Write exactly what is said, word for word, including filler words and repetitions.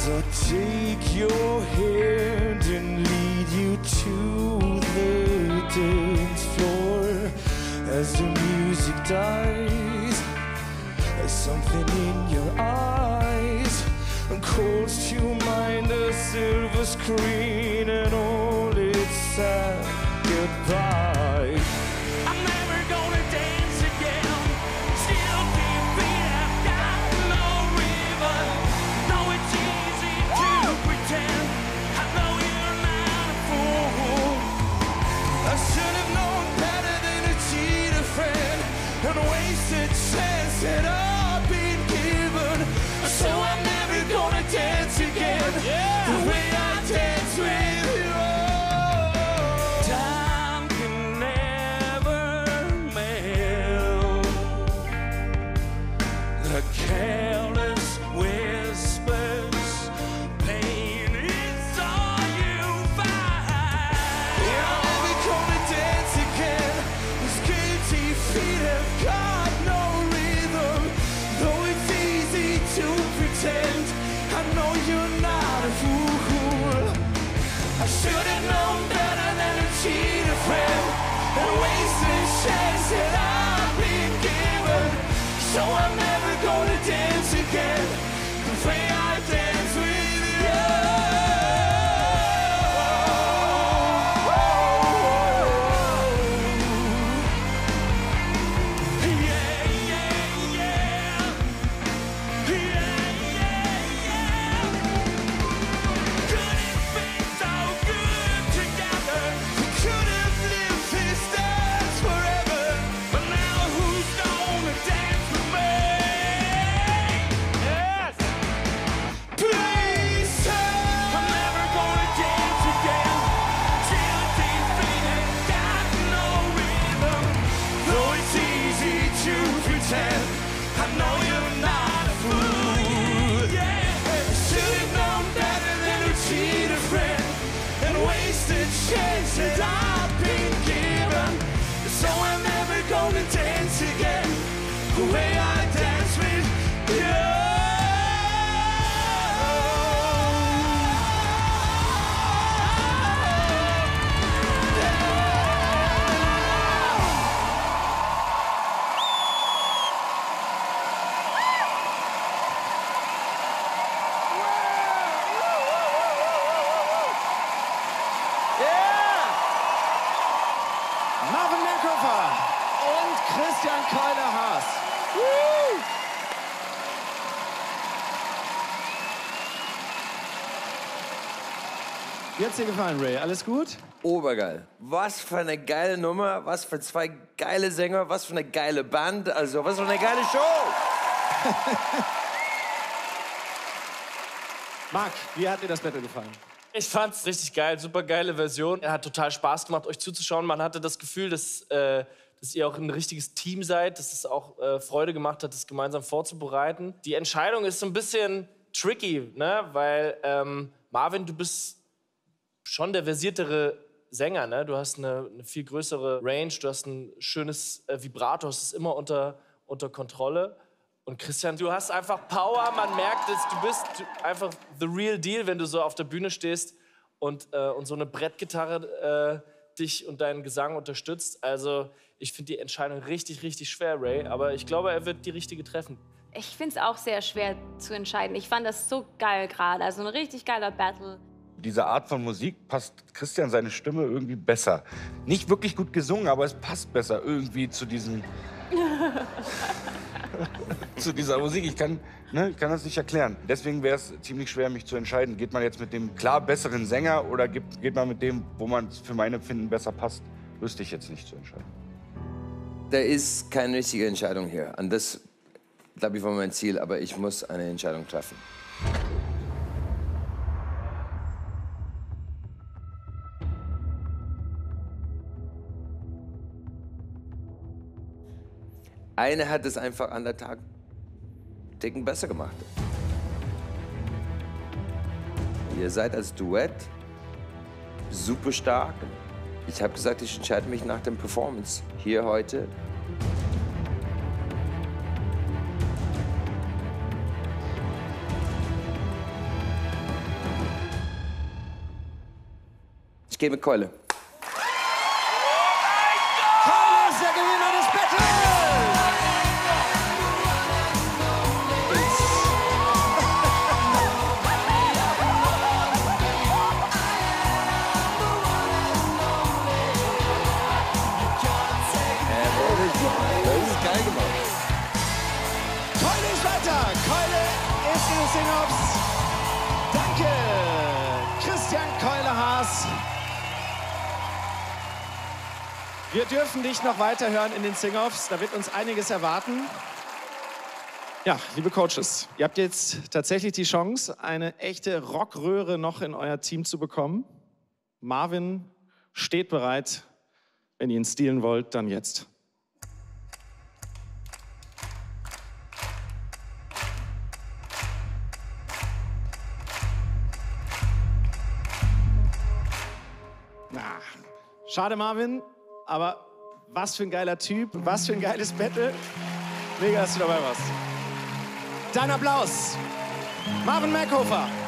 I'll take your hand and lead you to the dance floor. As the music dies, there's something in your eyes calls to mind a silver screen and all its sad goodbye. I'm never gonna dance again. Still keep feet, I've got no ribbon. Know it's easy to pretend. I know you're not a fool. I should have known better than to cheat a friend and waste a chance that I've been given. So I'm never gonna dance again, yeah, the way I dance with you. Time can never melt the careless whispers. Pain is all you find. Yeah, I'm never gonna dance again. These guilty feet have got no rhythm. Though it's easy to pretend, I know you're not a fool. I should have known better than to cheat a friend and waste the chance that I've been given. So I'm never gonna dance again the way I dance with you. That I've been given, so I'm never gonna dance again the way I dance with you. Marvin Merkhofer und Christian Keuler-Haas. Wie hat's dir gefallen, Ray? Alles gut? Obergeil. Was für eine geile Nummer, was für zwei geile Sänger, was für eine geile Band, also was für eine geile Show. Marc, wie hat dir das Battle gefallen? Ich fand's richtig geil, super geile Version. Er hat total Spaß gemacht, euch zuzuschauen. Man hatte das Gefühl, dass, äh, dass ihr auch ein richtiges Team seid, dass es auch äh, Freude gemacht hat, das gemeinsam vorzubereiten. Die Entscheidung ist so ein bisschen tricky, ne? Weil ähm, Marvin, du bist schon der versiertere Sänger, ne? Du hast eine, eine viel größere Range, du hast ein schönes äh, Vibrato, hast es immer unter, unter Kontrolle. Und Christian, du hast einfach Power, man merkt es, du bist einfach the real deal, wenn du so auf der Bühne stehst und, äh, und so eine Brettgitarre äh, dich und deinen Gesang unterstützt. Also ich finde die Entscheidung richtig, richtig schwer, Ray, aber ich glaube, er wird die richtige treffen. Ich finde es auch sehr schwer zu entscheiden. Ich fand das so geil gerade, also ein richtig geiler Battle. Diese Art von Musik passt Christian seine Stimme irgendwie besser. Nicht wirklich gut gesungen, aber es passt besser irgendwie zu diesem... zu dieser Musik. Ich kann, ne, ich kann das nicht erklären. Deswegen wäre es ziemlich schwer, mich zu entscheiden. Geht man jetzt mit dem klar besseren Sänger oder geht, geht man mit dem, wo man für mein Empfinden besser passt? Wüsste ich jetzt nicht zu entscheiden. Da ist keine richtige Entscheidung hier. Und das, glaube ich, war mein Ziel. Aber ich muss eine Entscheidung treffen. Eine hat es einfach an der Tag Ticken besser gemacht. Ihr seid als Duett super stark. Ich habe gesagt, ich entscheide mich nach dem Performance hier heute. Ich gehe mit Keule. Keule ist der Gewinner des Battles! Das ist geil gemacht. Keule ist weiter. Keule ist in den Sing-Offs. Danke, Christian Keule-Haas. Wir dürfen dich noch weiterhören in den Sing-Offs. Da wird uns einiges erwarten. Ja, liebe Coaches, ihr habt jetzt tatsächlich die Chance, eine echte Rockröhre noch in euer Team zu bekommen. Marvin steht bereit. Wenn ihr ihn stehlen wollt, dann jetzt. Na, schade, Marvin, aber was für ein geiler Typ, was für ein geiles Battle. Mega, dass du dabei warst. Dein Applaus, Marvin Merkhofer.